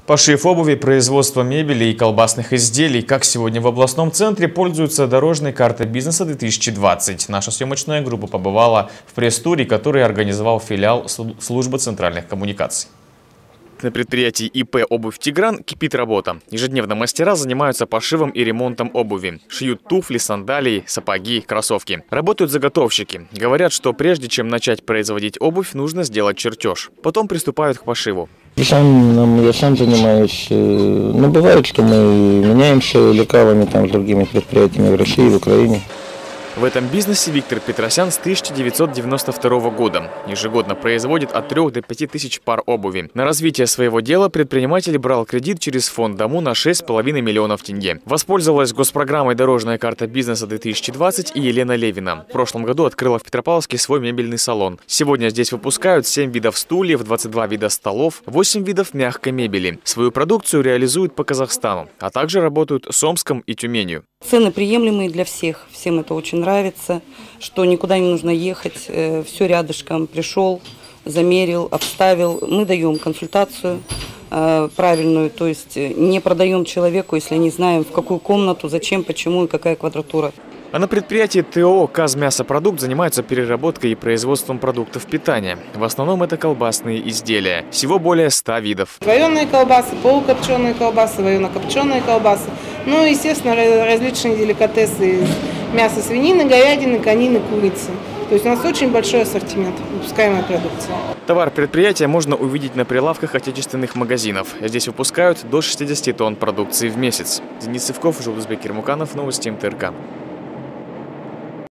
Пошив обуви, производство мебели и колбасных изделий. Как сегодня в областном центре пользуются дорожной картой бизнеса 2020. Наша съемочная группа побывала в пресс-туре, который организовал филиал службы центральных коммуникаций. На предприятии ИП «Обувь Тигран» кипит работа. Ежедневно мастера занимаются пошивом и ремонтом обуви. Шьют туфли, сандалии, сапоги, кроссовки. Работают заготовщики. Говорят, что прежде чем начать производить обувь, нужно сделать чертеж. Потом приступают к пошиву. Я сам занимаюсь. Но бывает, что мы меняемся лекалами с другими предприятиями в России, в Украине. В этом бизнесе Виктор Петросян с 1992 года. Ежегодно производит от 3 до 5 тысяч пар обуви. На развитие своего дела предприниматель брал кредит через фонд Дому на 6,5 миллионов тенге. Воспользовалась госпрограммой «Дорожная карта бизнеса-2020» и Елена Левина. В прошлом году открыла в Петропавловске свой мебельный салон. Сегодня здесь выпускают 7 видов стульев, 22 вида столов, 8 видов мягкой мебели. Свою продукцию реализуют по Казахстану, а также работают с Омском и Тюменью. Цены приемлемые для всех. Всем это очень нравится, что никуда не нужно ехать. Все рядышком. Пришел, замерил, обставил. Мы даем консультацию правильную, то есть не продаем человеку, если не знаем, в какую комнату, зачем, почему и какая квадратура. А на предприятии ТО «Казмясопродукт» занимаются переработкой и производством продуктов питания. В основном это колбасные изделия. Всего более 100 видов. Вареные колбасы, полукопченые колбасы, варено-копченые колбасы. Ну и, естественно, различные деликатесы из мяса свинины, говядины, конины, курицы. То есть у нас очень большой ассортимент выпускаемой продукции. Товар предприятия можно увидеть на прилавках отечественных магазинов. Здесь выпускают до 60 тонн продукции в месяц. Денис Сывков, Жулдызбек Ермуканов, новости МТРК.